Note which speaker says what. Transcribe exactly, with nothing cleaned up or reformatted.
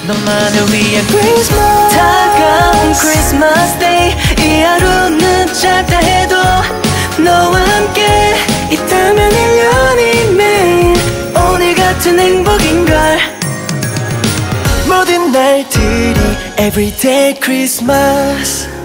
Speaker 1: 너만을 위한 크리스마스 다가온 크리스마스 데이 이 하루는 짧다 해도 너와 함께 있다면 일 년이 매일 오늘 같은 행복인걸 모든 날들이 Everyday Christmas